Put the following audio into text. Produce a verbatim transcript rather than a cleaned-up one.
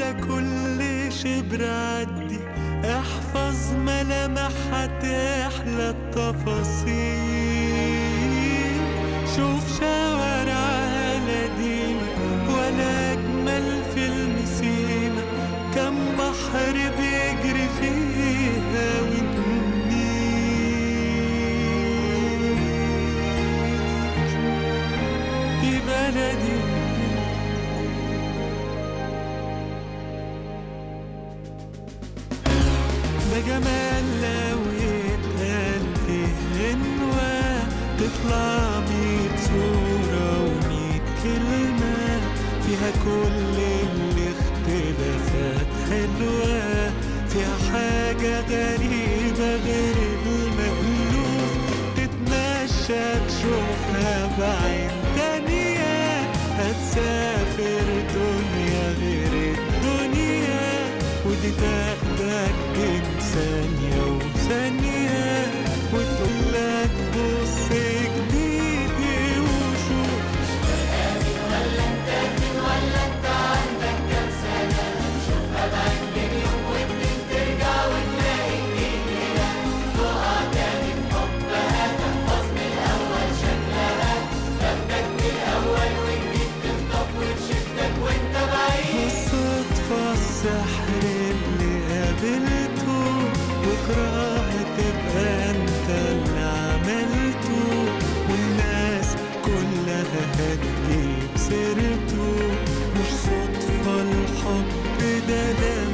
على كل شبر عدي، احفظ ملامحها تحلى التفاصيل. شوف شوارعها قديمة ولا أجمل في المسيمة، كم بحر بيجري فيها والنيل. دي بلدي ده جمال لو يتقال فيه غنوة، تطلع ميت صورة وميت كلمة، فيها كل الاختلافات حلوة، فيها حاجة غريبة غير المألوف، تتمشى تشوفها بعين تانية، هتسافر دنيا غير الدنيا، ودي تاخدك بين ثانية وثانية، وتقولك بص جديد وشوف. مش فارقة ولا انت فين ولا انت عندك كام سنة، شوفها بعد بين يوم واتنين ترجع وتلاقي جديد هنا، تقع تاني في حبها، تحفظ من الأول شكلها، تاخدك من الأول وجديد تخطف وتشدك وانت بعيد. الصدفة السحر اللي قابلته، بكرة هتبقى انت اللي عملته، والناس كلها هتجيب سيرته، مش صدفة الحب ده ده